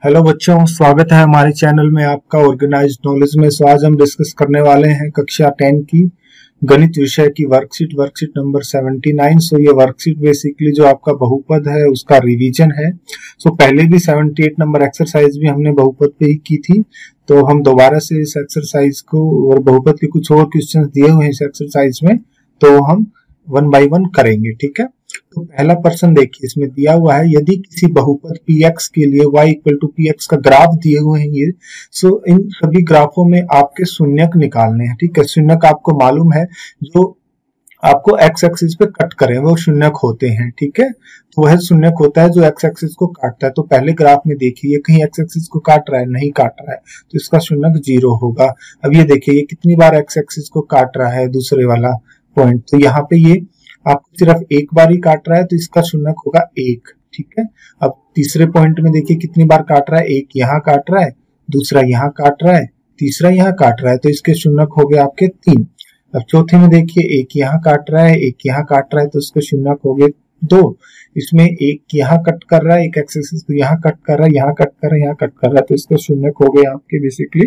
Hello बच्चों, स्वागत है हमारे चैनल में आपका ऑर्गेनाइज्ड नॉलेज में। सो आज हम डिस्कस करने वाले हैं कक्षा 10 की गणित विषय की वर्कशीट नंबर 79। सो ये वर्कशीट बेसिकली जो आपका बहुपद है उसका रिवीजन है। सो पहले भी 78 नंबर एक्सरसाइज भी हमने बहुपद पे ही की थी, तो हम दोबारा से इस एक्सरसाइज को और बहुपद के कुछ और क्वेश्चन दिए हुए हैं इस एक्सरसाइज में, तो हम 1 बाय 1 करेंगे। ठीक है, तो पहला प्रश्न देखिए, इसमें दिया हुआ है यदि किसी बहुपद px के लिए y इक्वल टू px का ग्राफ दिए हुए हैं ये। सो इन सभी ग्राफों में आपके शून्यक निकालने हैं। ठीक है, शून्यक आपको मालूम है जो आपको x एक्सिस पे कट करें वो शून्यक होते हैं। ठीक है, तो वह शून्यक होता है जो x एक्सिस को काटता है। तो पहले ग्राफ में देखिए कहीं x एक्सिस को काट रहा है, नहीं काट रहा है, तो इसका शून्यक 0 होगा। अब ये देखिए ये कितनी बार x एक्सिस को काट रहा है, दूसरे वाला पॉइंट, तो यहाँ पे ये आपको सिर्फ एक बार ही काट रहा है, तो इसका शून्यक होगा 1। ठीक है, अब तीसरे पॉइंट में देखिए कितनी बार काट रहा है, एक यहाँ काट रहा है, दूसरा यहाँ काट रहा है, तीसरा यहाँ काट रहा है, तो इसके शून्यक हो गए आपके 3। अब चौथे में देखिए एक यहाँ काट रहा है, एक यहाँ काट रहा है, तो इसके शून्यक हो गए 2। इसमें एक यहाँ कट कर रहा है, एक एक्सिस को यहाँ कट कर रहा है, यहाँ कट कर रहा है, यहाँ कट कर रहा है, तो इसके शून्यक हो गए आपके बेसिकली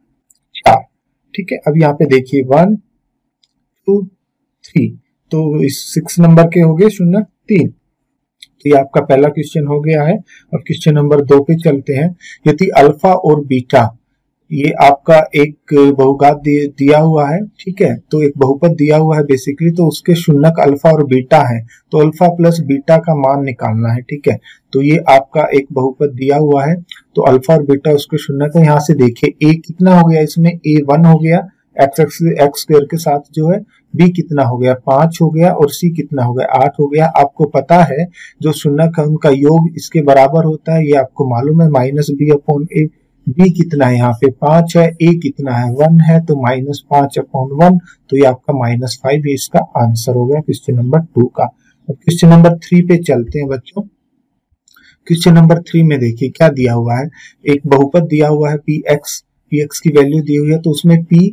4। ठीक है, अब यहाँ पे देखिए 1 2 3, तो इस 6 नंबर के हो गए शून्यक 3। तो ये आपका पहला क्वेश्चन हो गया है। अब क्वेश्चन नंबर 2 पे चलते हैं। यदि अल्फा और बीटा ये आपका एक बहुघात दिया हुआ है, ठीक है, तो एक बहुपद दिया हुआ है बेसिकली, तो उसके शून्यक अल्फा और बीटा है, तो अल्फा प्लस बीटा का मान निकालना है। ठीक है, तो ये आपका एक बहुपद दिया हुआ है, तो अल्फा और बीटा उसके शून्यक है। यहाँ से देखिए a कितना हो गया, इसमें a 1 हो गया, एक्स स्क्वायर के साथ जो है, b कितना हो गया 5 हो गया, और c कितना हो गया 8 हो गया। आपको पता है जो शून्यक है उनका योग इसके बराबर होता है, ये आपको मालूम है, minus B upon A. b कितना है यहाँ पे 5 है, a कितना है 1 है, तो माइनस 5 अपॉन 1, तो ये आपका -5, ये इसका आंसर हो गया क्वेश्चन नंबर 2 का। अब क्वेश्चन नंबर 3 पे चलते हैं बच्चों। क्वेश्चन नंबर 3 में देखिए क्या दिया हुआ है, एक बहुपद दिया हुआ है px की वैल्यू दी हुई है, तो उसमें p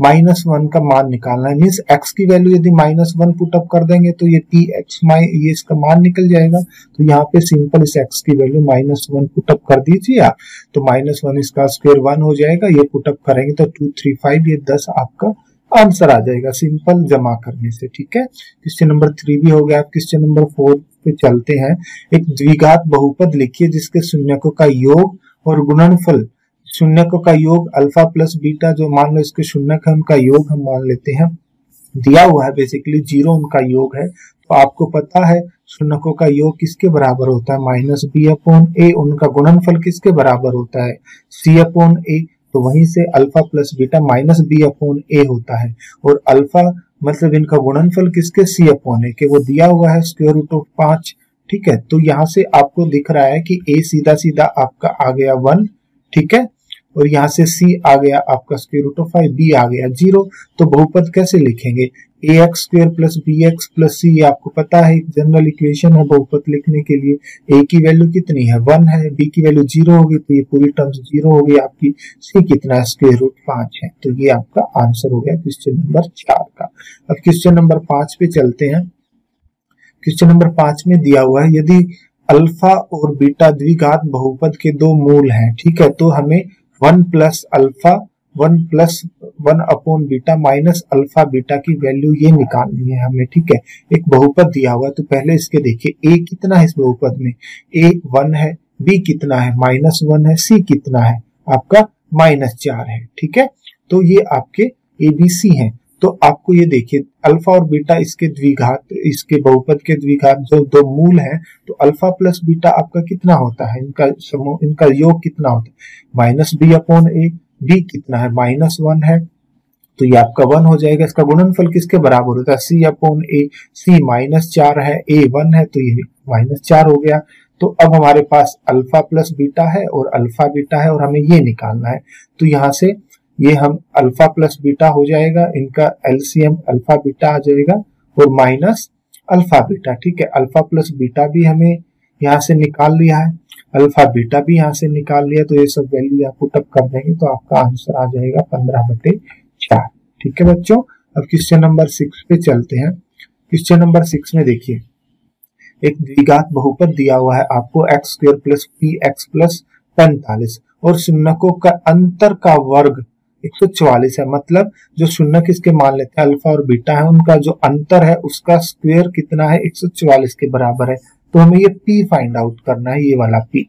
-1 का मान निकालना है। मीन्स x की वैल्यू यदि -1 पुटअप कर देंगे तो ये px ये इसका मान निकल जाएगा। तो यहाँ पे सिंपल इस x की वैल्यू -1 पुटअप कर दीजिए आप, तो -1 इसका स्क्वायर 1 हो जाएगा, ये पुटअप करेंगे तो 2 3 5, ये 10 आपका आंसर आ जाएगा सिंपल जमा करने से। ठीक है, क्वेश्चन नंबर 3 भी हो गया। क्वेश्चन नंबर 4 पे चलते हैं। एक द्विघात बहुपद लिखिए जिसके शून्यकों का योग और गुणनफल, शून्यकों का योग अल्फा प्लस बीटा, जो मान लो इसके शून्यक है उनका योग हम मान लेते हैं, दिया हुआ है बेसिकली 0 उनका योग है। तो आपको पता है शून्यकों का योग किसके बराबर होता है, -b अपॉन a। उनका गुणनफल किसके बराबर होता है, c अपॉन a। तो वहीं से alpha plus beta -b upon a होता है, और अल्फा मतलब इनका गुणनफल किसके, c अपॉन a के, वो दिया हुआ है स्क्वायर रूट ऑफ 5। ठीक है, तो यहाँ से आपको दिख रहा है कि a सीधा सीधा आपका आ गया 1, ठीक है, और यहाँ से c आ गया आपका स्क्वायर रूट ऑफ 5, b आ गया 0। तो बहुपद कैसे लिखेंगे, ax square plus bx plus c, आपको पता है एक जनरल इक्वेशन है बहुपद लिखने के लिए। a की वैल्यू कितनी है 1 है, b की वैल्यू 0 होगी, तो ये पूरी टर्म्स 0 होगी आपकी, c कितना है स्क्वायर रूट 5 है। तो ये आपका आंसर हो गया क्वेश्चन नंबर 4 का। अब क्वेश्चन नंबर 5 पे चलते हैं। क्वेश्चन नंबर 5 में दिया हुआ है यदि अल्फा और बीटा द्विघात बहुपद के 2 मूल हैं, ठीक है, तो हमें 1 plus alpha 1 plus 1 upon beta minus alpha beta की वैल्यू ये निकालनी है हमें। ठीक है, एक बहुपद दिया हुआ है, तो पहले इसके देखिए a कितना है इस बहुपद में, a 1 है, b कितना है -1 है, c कितना है आपका -4 है। ठीक है, तो ये आपके ABC हैं। तो आपको ये देखिए अल्फा और बीटा इसके द्विघात, इसके बहुपद के द्विघात जो 2 मूल हैं, तो अल्फा प्लस बीटा आपका कितना होता है, इनका समूह, इनका योग कितना होता है, -b अपॉन a। b कितना है -1 है, तो ये आपका 1 हो जाएगा। इसका गुणनफल किसके बराबर होता है, c अपॉन a। c -4 है, a 1 है, तो ये -4 हो गया। तो अब हमारे पास अल्फा प्लस बीटा है और अल्फा बीटा है, और हमें ये निकालना है। तो यहाँ से ये हम अल्फा प्लस बीटा हो जाएगा, इनका एलसीएम अल्फा बीटा आ जाएगा, और माइनस अल्फा बीटा। ठीक है, अल्फा प्लस बीटा भी हमें यहाँ से निकाल लिया है, अल्फा बीटा भी यहाँ से निकाल लिया, तो ये सब वैल्यू आप पुटअप कर देंगे तो आपका आंसर आ जाएगा 15/4। ठीक है बच्चों, अब क्वेश्चन नंबर 6 पे चलते हैं। क्वेश्चन नंबर 6 में देखिए एक द्विघात बहुपद दिया हुआ है आपको, x² प्लस px प्लस 45 और शून्यकों का अंतर का वर्ग 144 है। मतलब जो शून्यक इसके मान लेते हैं अल्फा और बीटा है, उनका जो अंतर है उसका स्क्वायर कितना है, 144 के बराबर है। तो हमें ये p फाइंड आउट करना है, ये वाला p।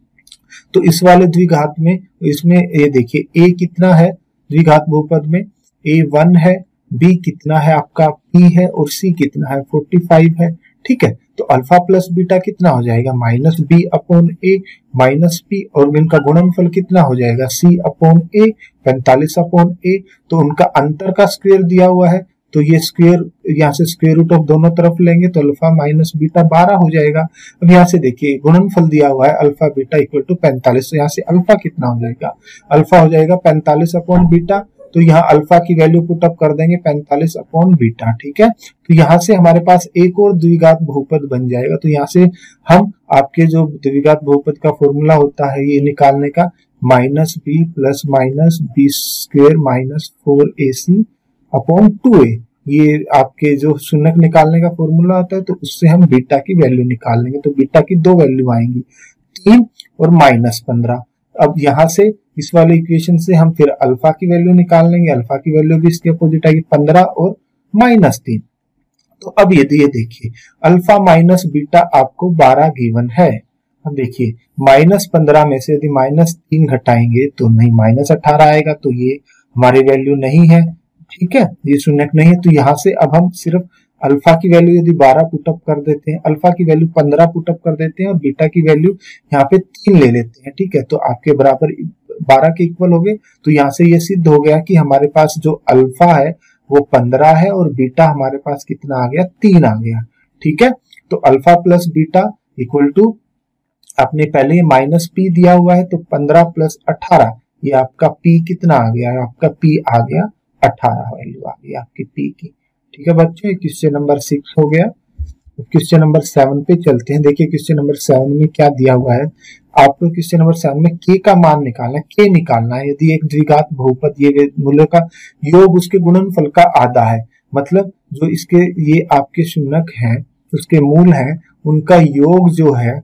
तो इस वाले द्विघात में, इसमें ये देखिए a कितना है द्विघात बहुपद में, a 1 है, b कितना है आपका p है, और c कितना है 45 है। ठीक है, तो अल्फा प्लस बीटा कितना हो जाएगा, minus B upon A minus P, और इनका गुणनफल कितना हो जाएगा, सी अपॉन ए 45 अपॉन ए। तो उनका अंतर का स्क्वायर दिया हुआ है, तो ये स्क्वायर यहाँ से स्क्वायर रूट ऑफ दोनों तरफ लेंगे तो अल्फा माइनस बीटा 12 हो जाएगा। अब यहाँ से देखिए गुणनफल दिया हुआ है अल्फा बीटा इक्वल टू 45, तो यहाँ से अल्फा कितना हो जाएगा, अल्फा हो जाएगा 45 अपॉन बीटा। तो यहाँ अल्फा की वैल्यू पुट अप कर देंगे 45 अपॉन बीटा। ठीक है, तो यहाँ से हमारे पास एक और द्विघात बहुपद बन जाएगा। तो यहाँ से हम आपके जो द्विघात बहुपद का फॉर्मूला होता है ये निकालने का, minus B plus minus B square minus 4ac upon 2a, ये आपके जो शून्यक निकालने का फॉर्मूला होता है। तो उससे हम बीटा की वैल्यू निकाल लेंगे। तो बीटा की दो वैल्यू आएंगी, 3 और माइनस 15। अब यहाँ से इस वाले इक्वेशन से हम फिर अल्फा की वैल्यू निकाल लेंगे। अल्फा की वैल्यू भी इसके अपोजिट आएगी, 15 और माइनस 3। तो अब यदि ये देखिए अल्फा माइनस बीटा आपको 12 गिवन है। अब देखिए माइनस 15 में से यदि माइनस 3 घटाएंगे तो नहीं माइनस 18 आएगा, तो ये हमारी वैल्यू नहीं है। ठीक है, ये शून्यक नहीं है। तो यहाँ से अब हम सिर्फ अल्फा की वैल्यू यदि 12 पुटअप कर देते हैं, अल्फा की वैल्यू 15 पुटअप कर देते हैं और बीटा की वैल्यू यहाँ पे 3 ले लेते हैं। ठीक है, तो आपके बराबर 12 के इक्वल हो गए। तो यहाँ से ये सिद्ध हो गया कि हमारे पास जो अल्फा है वो 15 है और बीटा हमारे पास कितना आ गया, 3 आ गया। ठीक है, तो alpha plus beta equal to, आपने पहले माइनस पी दिया हुआ है, तो 15 प्लस 18, ये आपका पी कितना आ गया, आपका पी आ गया 18 वैल्यू आ गई आपकी पी की। ठीक है बच्चों, क्वेश्चन नंबर 6 हो गया। क्वेश्चन नंबर 7 पे चलते हैं। देखिए क्वेश्चन नंबर 7 में क्या दिया हुआ है आपको। क्वेश्चन नंबर 7 में k का मान निकालना है, k निकालना है। यदि एक द्विघात बहुपद ये मूल्यों का योग उसके गुणनफल का आधा है, मतलब जो इसके ये आपके शून्यक हैं उसके मूल हैं, उनका योग जो है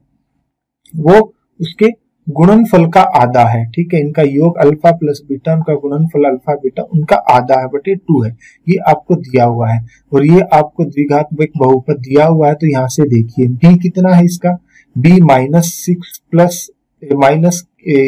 वो उसके गुणनफल का आधा है। ठीक है, इनका योग अल्फा प्लस बीटा, उनका गुणनफल अल्फा बीटा उनका आधा है बटे 2 है, ये आपको दिया हुआ है। और ये आपको द्विघात बहुपद दिया हुआ है। तो यहाँ से देखिए b कितना है इसका, b minus 6 plus minus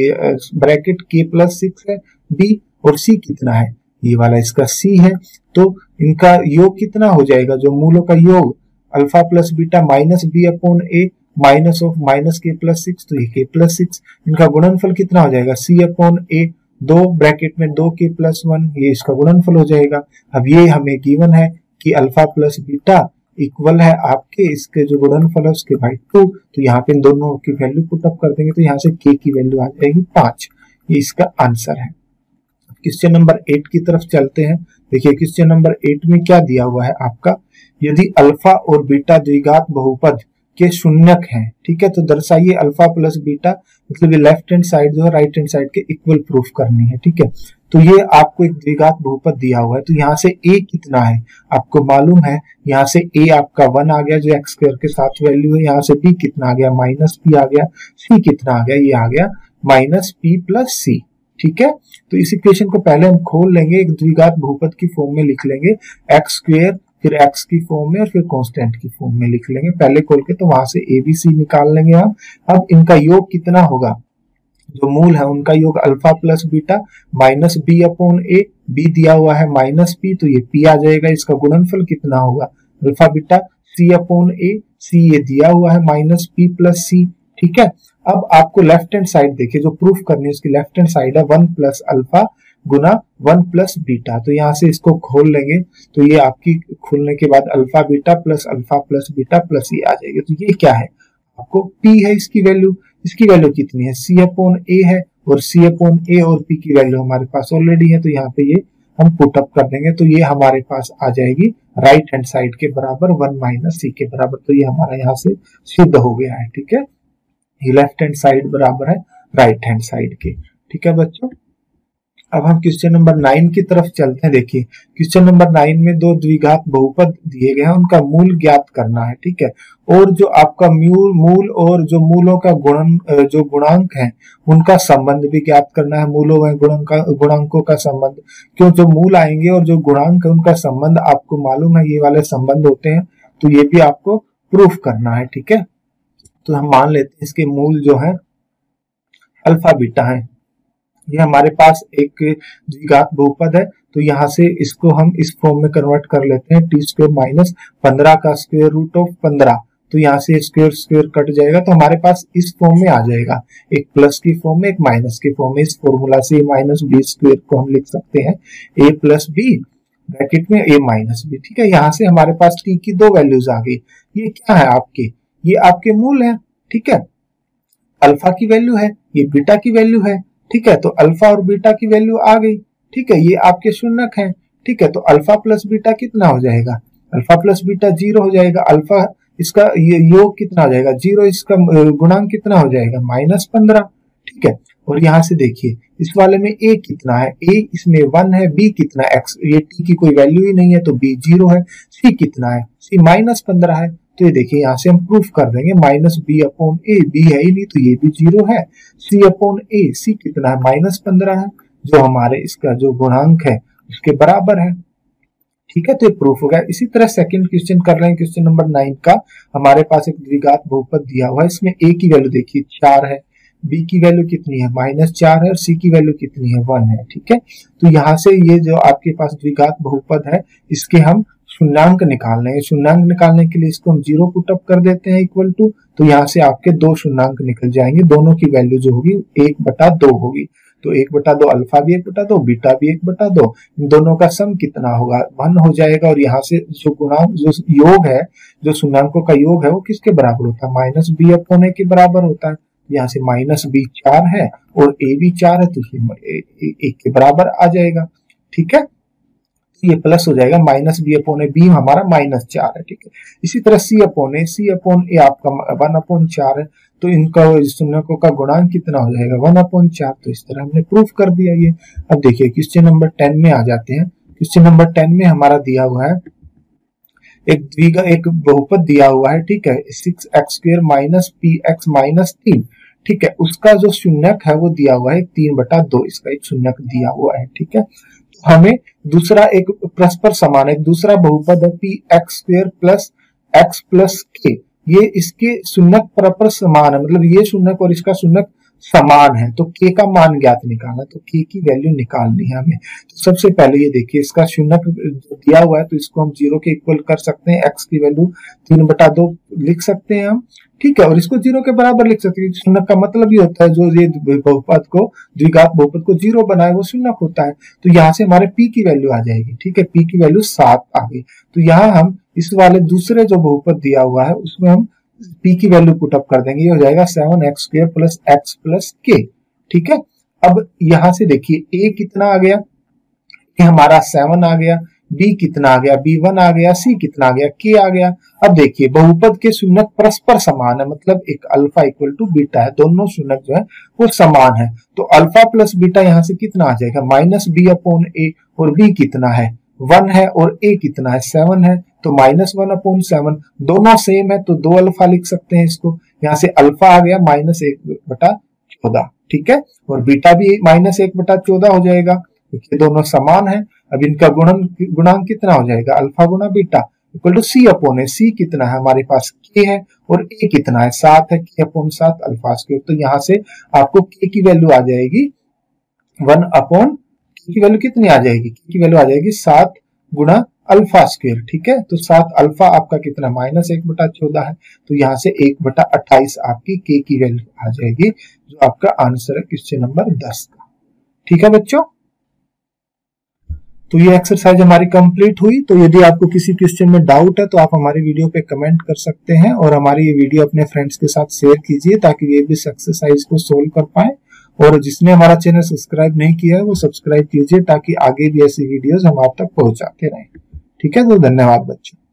bracket k plus 6 है b, और c कितना है, ये वाला इसका c है। तो इनका योग कितना हो जाएगा, जो मूलों का योग alpha plus beta minus b upon a minus of minus K plus 6, तो ये के प्लस 6। इनका गुणनफल कितना हो जाएगा, सी अपॉन ए, 2 ब्रैकेट में 2 के प्लस 1, ये इसका गुणनफल हो जाएगा। अब ये हमें गिवन है कि अल्फा प्लस बीटा इक्वल है आपके इसके जो गुणनफल है उसके बाई 2। तो यहाँ पे इन दोनों की वैल्यू पुट अप कर देंगे तो यहाँ से के की वैल्यू आ जाएगी 5, ये इसका आंसर है। क्वेश्चन नंबर 8 की तरफ चलते हैं। देखिए क्वेश्चन नंबर 8 में क्या दिया हुआ है आपका, यदि अल्फा और बीटा द्विघात बहुपद के शून्यक हैं, ठीक है, तो दर्शाइए अल्फा प्लस बीटा, मतलब ये लेफ्ट हैंड साइड जो है राइट हैंड साइड के इक्वल प्रूफ करनी है। ठीक है, तो ये आपको एक द्विघात बहुपद दिया हुआ है। तो यहाँ से a कितना है आपको मालूम है, यहाँ से a आपका 1 आ गया जो एक्स स्क्वायर के साथ वैल्यू है, यहाँ से b कितना आ गया माइनस p आ गया, c कितना आ गया, ये आ गया माइनस p प्लस c। ठीक है, तो इस इक्वेशन को पहले हम खोल लेंगे, एक द्विघात बहुपद की फॉर्म में लिख लेंगे, एक्स स्क्वायर फिर x की फॉर्म में और फिर कांस्टेंट की फॉर्म में लिख लेंगे पहले खोल के। तो वहां से a b c निकाल लेंगे हम। अब इनका योग कितना होगा, जो मूल है उनका योग alpha plus beta minus b upon a, b दिया हुआ है माइनस p, तो ये p आ जाएगा। इसका गुणनफल कितना होगा alpha beta c upon a, c ये दिया हुआ है माइनस p प्लस c। ठीक है, अब आपको लेफ्ट हैंड साइड देखिए जो प्रूफ करनी है उसकी लेफ्ट हैंड साइड है 1 प्लस अल्फा गुना 1 प्लस बीटा। तो यहाँ से इसको खोल लेंगे तो ये आपकी खोलने के बाद alpha beta plus alpha plus beta plus ये आ जाएगी। तो ये क्या है आपको p है इसकी वैल्यू कितनी है, c अपॉन a है, और c अपॉन a और p की वैल्यू हमारे पास ऑलरेडी है। तो यहाँ पे ये हम पुट अप कर देंगे तो ये हमारे पास आ जाएगी राइट हैंड साइड के बराबर 1 माइनस c के बराबर। तो ये हमारा यहाँ से सिद्ध हो गया है। ठीक है, ये लेफ्ट हैंड साइड बराबर है राइट हैंड साइड के। ठीक है बच्चों, अब हम क्वेश्चन नंबर 9 की तरफ चलते हैं। देखिए क्वेश्चन नंबर 9 में दो द्विघात बहुपद दिए गए हैं, उनका मूल ज्ञात करना है, ठीक है। और जो आपका मूल और जो मूलों का जो गुणांक है उनका संबंध भी ज्ञात करना है। मूलों में गुणांकों का संबंध, क्यों जो मूल आएंगे और जो गुणांक है उनका संबंध आपको मालूम है, ये वाले संबंध होते हैं, तो ये भी आपको प्रूफ करना है, ठीक है। तो हम मान लेते हैं इसके मूल जो है अल्फा बीटा है। ये हमारे पास एक द्विघात बहुपद है, तो यहाँ से इसको हम इस फॉर्म में कन्वर्ट कर लेते हैं, टी स्क्वायर माइनस 15 का स्क्वायर रूट ऑफ 15। तो यहाँ से स्क्वायर स्क्वायर कट जाएगा, तो हमारे पास इस फॉर्म में आ जाएगा, एक प्लस की फॉर्म में एक माइनस की फॉर्म में। इस फॉर्मूला से माइनस बी स्क्वायर को हम लिख सकते हैं ए प्लस बी ब्रैकेट में ए माइनस बी, ठीक है। यहाँ से हमारे पास टी की दो वैल्यूज आ गई। ये क्या है आपके, ये आपके मूल है, ठीक है। अल्फा की वैल्यू है, ये बीटा की वैल्यू है, ठीक है। तो अल्फा और बीटा की वैल्यू आ गई, ठीक है। ये आपके शून्यक हैं, ठीक है। तो अल्फा प्लस बीटा कितना हो जाएगा, अल्फा प्लस बीटा 0 हो जाएगा। अल्फा इसका ये योग कितना हो जाएगा 0, इसका गुणांक कितना हो जाएगा -15, ठीक है। और यहाँ से देखिए इस वाले में a कितना है, a इसमें 1 है, b कितना है x, ये t की कोई वैल्यू ही नहीं है तो b 0 है। c कितना है, c -15 है। तो ये देखिए यहाँ से हम प्रूफ कर देंगे -b/a, b है ही नहीं तो ये भी 0 है। c/a, c कितना है -15 है, जो हमारे इसका जो गुणांक है उसके बराबर है, ठीक है। तो ये प्रूफ हो गया। इसी तरह सेकंड क्वेश्चन कर रहे हैं, क्वेश्चन नंबर 9 का। हमारे पास एक द्विघात बहुपद दिया हुआ है, इसमें a की वैल्यू देखिए 4 है, b की वैल्यू कितनी है -4 है और c की वैल्यू कितनी है 1 है, ठीक है। तो यहाँ से ये जो आपके पास द्विघात बहुपद है इसके हम शून्यांक निकालने हैं। शून्यांक निकालने के लिए इसको हम 0 पुट अप कर देते हैं इक्वल टू, तो यहाँ से आपके दो शून्यांक निकल जाएंगे, दोनों की वैल्यू जो होगी 1/2 होगी। तो 1/2 अल्फा भी 1/2 बीटा भी 1/2, इन दोनों का सम कितना होगा 1 हो जाएगा। और यहाँ से जो गुणांक जो योग है, जो शून्यांकों का योग है वो किसके बराबर होता है, -b/a के बराबर होता है। यहाँ से -b 4 है और a भी 4 है तो एक के बराबर आ जाएगा, ठीक है। ये प्लस हो जाएगा -b/a, b हमारा -4 है, ठीक है। इसी तरह c/a आपका 1/4 है, तो इनका शून्यकों का गुणांक कितना हो जाएगा 1/4। तो इस तरह हमने प्रूफ कर दिया ये। अब देखिए क्वेश्चन नंबर 10 में आ जाते हैं। क्वेश्चन नंबर 10 में हमारा दिया हुआ है एक बहुपद दिया हुआ है, ठीक है, 6x² - px - 3, ठीक है। उसका जो शून्यक है वो दिया हुआ है 3/2, इसका एक शून्यक दिया हुआ है, ठीक है। हमें दूसरा एक परस्पर समान एक दूसरा बहुपद है px² + x + k, ये इसके शून्यक परस्पर समान है, मतलब ये शून्यक और इसका शून्यक समान है, तो k का मान ज्ञात निकालना, तो k की वैल्यू निकालनी है हमें। तो सबसे पहले ये देखिए इसका शून्यक दिया हुआ है तो इसको हम 0 के इक्वल कर सकते हैं, x की वैल्यू 3/2 लिख सकते हैं हम, ठीक है। और इसको 0 के बराबर लिख सकते हैं, शून्यक का मतलब ये होता है जो ये बहुपद को द्विघात बहुपद को 0 बनाए वो शून्यक होता है। तो यहाँ से हमारे p की वैल्यू आ जाएगी, ठीक है, p की वैल्यू 7 आ गई। तो यहाँ हम इस वाले दूसरे जो बहुपद दिया हुआ है उसमें हम p की वैल्यू पुट अप कर देंगे, ये हो जाएगा 7x² + x + k, ठीक है। अब यहाँ से देखिए a कितना आ गया, ये हमारा 7 आ गया, b कितना आ गया b1 आ गया, c कितना आ गया k आ गया। अब देखिए बहुपद के शून्यक परस्पर समान है, मतलब एक अल्फा इक्वल टू बीटा है, दोनों शून्यक जो है वो समान है। तो अल्फा प्लस बीटा यहाँ से कितना आ जाएगा -b/a, और b कितना है 1 है और a कितना है 7 है, तो -1/7, दोनों सेम है तो 2 अल्फा लिख सकते हैं इसको। यहाँ से अल्फा आ गया -1/14, ठीक है, और बीटा भी -1/14 हो जाएगा क्योंकि दोनों समान है। अब इनका गुणांक कितना हो जाएगा अल्फा गुणा beta equal to c/a, c कितना है हमारे पास k है और a कितना है 7 है, k/7 अल्फा²। तो यहाँ से आपको k की वैल्यू आ जाएगी 1/, की वैल्यू कितनी आ जाएगी, की वैल्यू आ जाएगी 7 गुणा अल्फा², ठीक है। तो 7 अल्फा आपका कितना -1/14 है, तो यहाँ से 1/28 आपकी k की वैल्यू आ जाएगी, जो आपका आंसर है क्वेश्चन नंबर 10 का, ठीक है बच्चों। तो ये एक्सरसाइज हमारी कंप्लीट हुई। तो यदि आपको किसी क्वेश्चन में डाउट है तो आप हमारी वीडियो पे कमेंट कर सकते हैं और हमारी ये वीडियो अपने फ्रेंड्स के साथ शेयर कीजिए ताकि वे भी इस एक्सरसाइज को सोल्व कर पाए। और जिसने हमारा चैनल सब्सक्राइब नहीं किया है वो सब्सक्राइब कीजिए ताकि आगे भी ऐसी वीडियोस हम आप तक पहुंचाते रहें, ठीक है। तो धन्यवाद बच्चों।